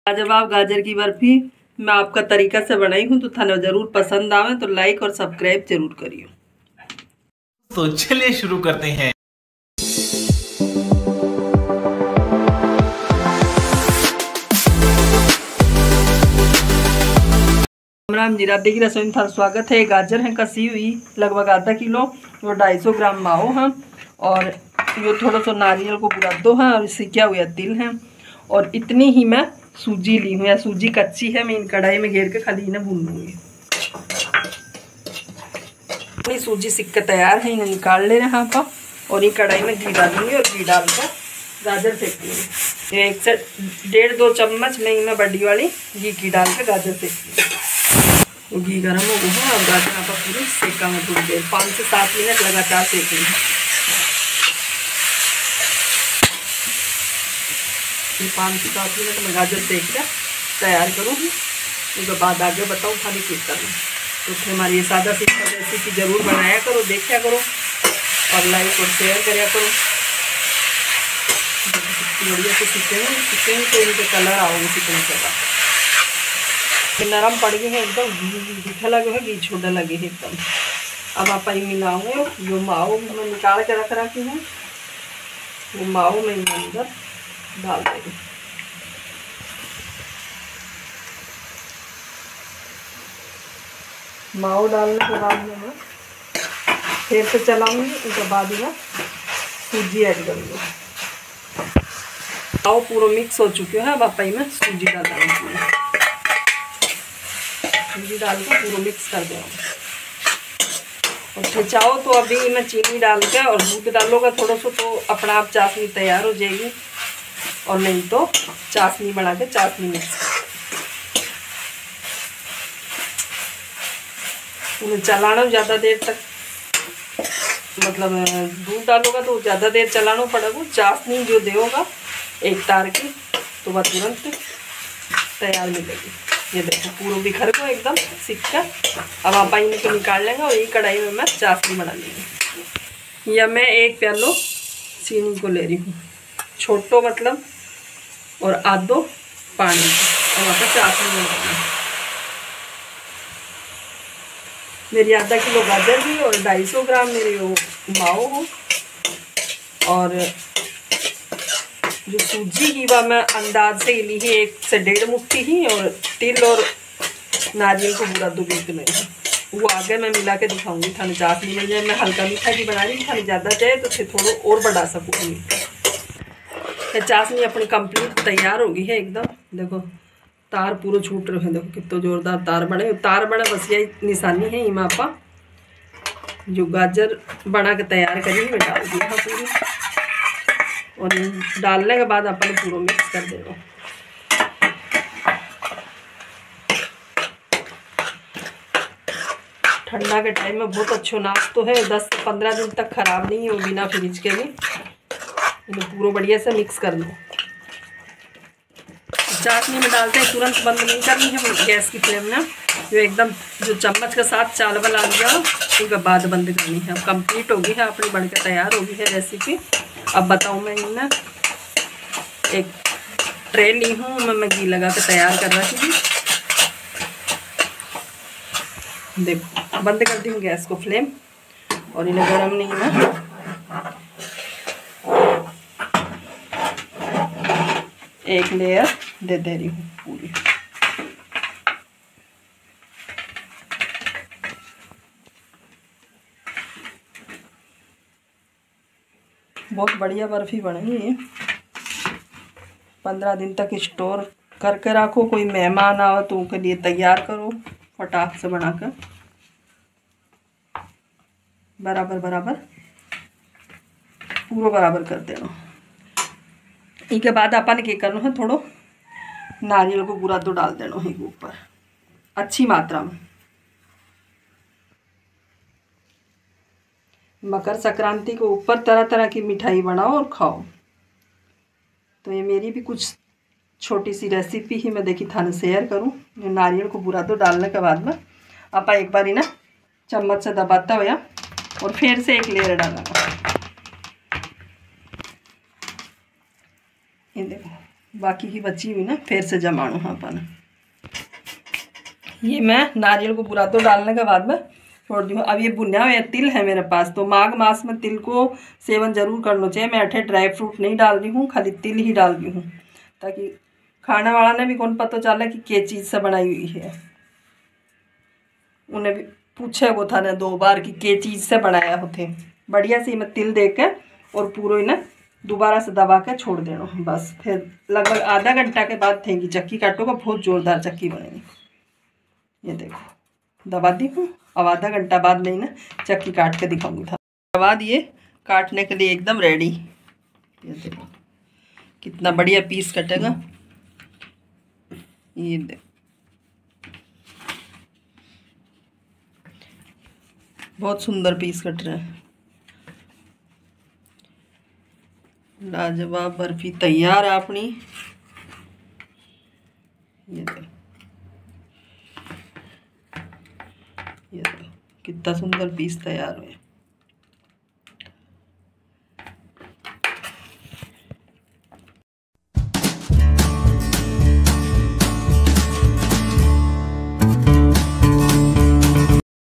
लाजवाब गाजर की बर्फी मैं आपका तरीका से बनाई हूँ, तो थाने जरूर पसंद आवे तो लाइक और सब्सक्राइब जरूर करियो। तो चलिए शुरू करते हैं। राम जी, राधे की रसोई में था स्वागत है। गाजर है कसी हुई लगभग आधा किलो, वो 250 ग्राम माओ है और ये थोड़ा सा नारियल को बुरादो है और सिक्या हुआ तिल है और इतनी ही मैं सूजी ली हूँ। या सूजी कच्ची है, मैं इन कढ़ाई में घेर के खाली इन्हें भून लूँगी। इतनी सूजी सिक के तैयार है, इन्हें निकाल ले रहे हैं आप और ये कढ़ाई में घी डालूंगी और घी डाल कर गाजर सेक लूँगी। 1 से 1.5-2 चम्मच मैं इनमें बड़ी वाली घी डाल के गाजर सेक लूँगी। घी गर्म हो गया और गाजर आप पूरी सेका में थोड़ी देर 5 से 7 मिनट लगातार सेकेंगे। 5 से 7 मिनट में गाजर सेक कर तैयार करूँगी। उसके बाद आगे बताऊँ खाली क्या करूँ। तो फिर हमारी ये सादा सिंपल रेसिपी ज़रूर बनाया करो, देखा करो और लाइक और शेयर कराया करो। बढ़िया से सीखेंगे तो इनके कलर आओगे सीखने के बाद। नरम पड़ गए हैं एकदम, दिखा लगे है, घी छोटा लगे है एकदम। अब आप मिलाऊंगे जो माओ मैं निकाल के रखी हूँ, वो माओ मैं अंदर डाल देंगे। माओ डालने के बाद में मैं फिर से चलाऊंगी। उसके बाद में सूजी ऐड करूँगी। माओ पूरा मिक्स हो चुके हैं। अब आप में सूजी डालूंगी, सूजी डाल के पूरा मिक्स कर दें और फिर चाहो तो अभी मैं चीनी डाल के और दूध डालोगा थोड़ा सा तो अपना आप चाशनी तैयार हो जाएगी, और नहीं तो चाशनी बना के चाशनी मिक्स उन्हें चलाना ज़्यादा देर तक, मतलब दूध डालोगा तो ज़्यादा देर चलाना पड़ेगा। चाशनी जो देगा एक तार की तो वह तुरंत तैयार मिलेगी। ये देखो पूरा बिखर को एकदम सिक्का। अब आप इनको निकाल लेंगे और ये कढ़ाई में मैं चाशनी बना लेंगे। या मैं 1 प्यालो चीनी को ले रही हूँ, छोटो मतलब, और आधो पानी और वहाँ पर चाशनी बनाना। मेरी आधा किलो गाजर भी और 250 ग्राम मेरी वो माओ हो और जो सूजी की वह मैं अंदाज से ली है 1 से 1.5 मुट्ठी ही, और तिल और नारियल को बुरा दो बीच में वो आगे मैं मिला के दिखाऊंगी। थाने चाशनी मिल जाए, मैं हल्का मीठा की बना रही, थाने ज़्यादा चाहे तो फिर थोड़ा और बढ़ा सकूँगी। चाशनी अपनी कंप्लीट तैयार होगी है एकदम। देखो तार पूरा छूट रहे हैं, देखो कितना जोरदार तार बने बस यही निशानी है। इमा आपा जो गाजर बना के तैयार करी मैं डाल दी हाँ पूरी, और डालने के बाद अपन पूरा मिक्स कर देगा। ठंडा के टाइम में बहुत अच्छा नाश्ता है, 10 से 15 दिन तक ख़राब नहीं हो बिना फ्रिज के भी। इन्हें पूरा बढ़िया से मिक्स कर लो। चाशनी में डालते हैं तुरंत बंद नहीं करनी है गैस की फ्लेम में, जो एकदम जो चम्मच के साथ चावल आ गया उसके बाद बंद करनी है। अब कंप्लीट होगी है अपनी, बनकर तैयार होगी है रेसिपी। अब बताऊँ मैं इन्हें एक ट्रे ली हूँ, मैं घी लगा के तैयार कर रही थी। देखो बंद कर दी हूँ गैस को फ्लेम और इन्हें गर्म नहीं है। एक लेयर दे रही हूँ पूरी। बहुत बढ़िया बर्फी बनेगी है। 15 दिन तक स्टोर करके रखो, कोई मेहमान आओ तो उनके लिए तैयार करो फटाक से बनाकर। बराबर पूरा बराबर कर देना। इसके बाद अपन क्या करना है, थोड़ा नारियल को पूरा तो डाल देना है ऊपर अच्छी मात्रा में। मकर संक्रांति के ऊपर तरह तरह की मिठाई बनाओ और खाओ। तो ये मेरी भी कुछ छोटी सी रेसिपी ही मैं देखी थाने शेयर करूँ। नारियल को पूरा तो डालने के बाद में आप एक बार ही ना चम्मच से दबाता हुआ और फिर से एक लेयर डालना। ये देखो बाकी की बची हुई ना फिर से जमाणो हाँ अपन। ये मैं नारियल को पूरा तो डालने के बाद में छोड़ दी हूँ। अब ये भुना हुआ तिल है मेरे पास, तो माघ मास में तिल को सेवन जरूर करना चाहिए। मैं अठे ड्राई फ्रूट नहीं डाल रही हूँ, खाली तिल ही डाल रही हूँ, ताकि खाने वाला ने भी कौन पता चला कि क्या चीज़ से बनाई हुई है। उन्हें भी पूछे वो था ना 2 बार कि क्या चीज़ से बनाया होते। बढ़िया से मैं तिल दे के और पूरा इन्हें दोबारा से दबा के छोड़ देना बस। फिर लगभग आधा घंटा के बाद थेंगी चक्की काटोगा, बहुत जोरदार चक्की बनेगी। ये देखो दबा दी हूँ। अब आधा घंटा बाद नहीं ना चक्की काट के दिखाऊंगी था। बाद ये काटने के लिए एकदम रेडी। ये देखो कितना बढ़िया पीस कटेगा। ये देखो बहुत सुंदर पीस कट रहे हैं। लाजवाब बर्फी तैयार है अपनी। ये देखो कितना सुंदर पीस तैयार हुए।